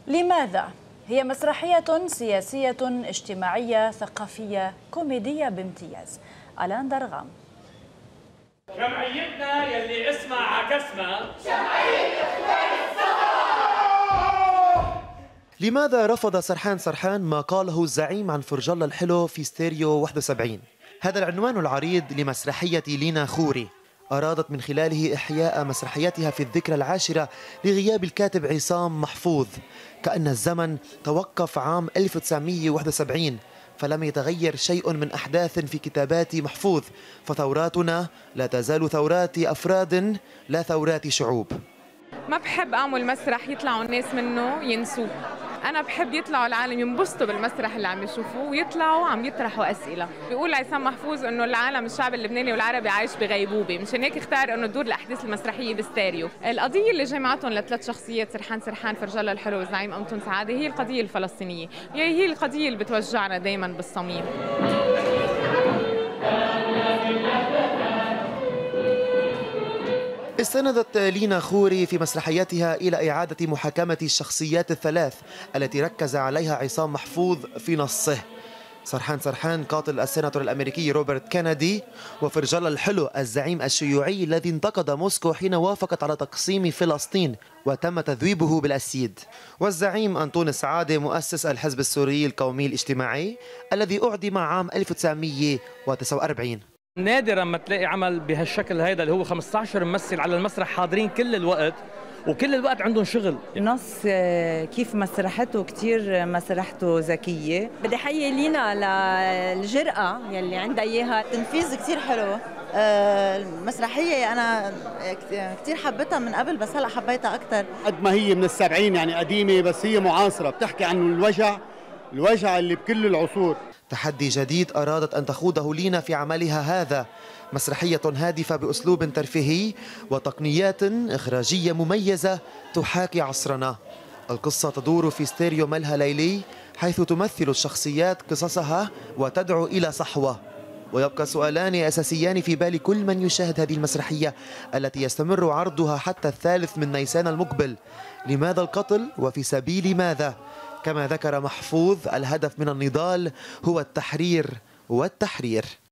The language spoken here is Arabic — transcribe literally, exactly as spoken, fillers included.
لماذا؟ هي مسرحية سياسية اجتماعية ثقافية كوميدية بامتياز. ألان درغام. جمعيتنا يلي اسمها عكسنا جمعية إخوان الصغار. لماذا رفض سرحان سرحان ما قاله الزعيم عن فرجالة الحلو في ستيريو واحد وسبعين؟ هذا العنوان العريض لمسرحية لينا خوري، أرادت من خلاله إحياء مسرحيتها في الذكرى العاشرة لغياب الكاتب عصام محفوظ، كأن الزمن توقف عام ألف وتسعمئة وواحد وسبعين فلم يتغير شيء من أحداث في كتابات محفوظ، فثوراتنا لا تزال ثورات أفراد لا ثورات شعوب. ما بحب أعمل مسرح يطلعوا الناس منه ينسوه، أنا بحب يطلعوا العالم ينبسطوا بالمسرح اللي عم يشوفوه ويطلعوا عم يطرحوا أسئلة. بيقول عصام محفوظ إنه العالم الشعب اللبناني والعربي عايش بغيبوبة، مشان هيك اختار إنه تدور الأحداث المسرحية بستيريو. القضية اللي جمعتهم لثلاث شخصيات سرحان سرحان، فرجالة الحلو، والزعيم أمتون سعادة، هي القضية الفلسطينية، هي هي القضية اللي بتوجعنا دايماً بالصميم. استندت لينا خوري في مسرحياتها إلى إعادة محاكمة الشخصيات الثلاث التي ركز عليها عصام محفوظ في نصه: سرحان سرحان قاتل السيناتور الأمريكي روبرت كينيدي، وفرجالة الحلو الزعيم الشيوعي الذي انتقد موسكو حين وافقت على تقسيم فلسطين وتم تذويبه بالأسيد، والزعيم أنطون سعادة مؤسس الحزب السوري القومي الاجتماعي الذي أعدم عام ألف وتسعمئة وتسعة وأربعين. نادرا ما تلاقي عمل بهالشكل هيدا اللي هو خمسة عشر ممثل على المسرح حاضرين كل الوقت وكل الوقت عندهم شغل. نص كيف مسرحته كتير مسرحته ذكية. بدي حيي لينا للجرأة يلي عندها إياها، تنفيذ كتير حلو. المسرحية أنا كتير حبيتها من قبل بس هلأ حبيتها أكتر. قد ما هي من السبعين يعني قديمة بس هي معاصرة، بتحكي عن الوجع الوجع اللي بكل العصور. تحدي جديد أرادت أن تخوضه لينا في عملها هذا، مسرحية هادفة بأسلوب ترفيهي وتقنيات إخراجية مميزة تحاكي عصرنا. القصة تدور في ستيريو ملهى ليلي، حيث تمثل الشخصيات قصصها وتدعو إلى صحوة. ويبقى سؤالان أساسيان في بال كل من يشاهد هذه المسرحية التي يستمر عرضها حتى الثالث من نيسان المقبل: لماذا القتل وفي سبيل ماذا؟ كما ذكر محفوظ، الهدف من النضال هو التحرير والتحرير.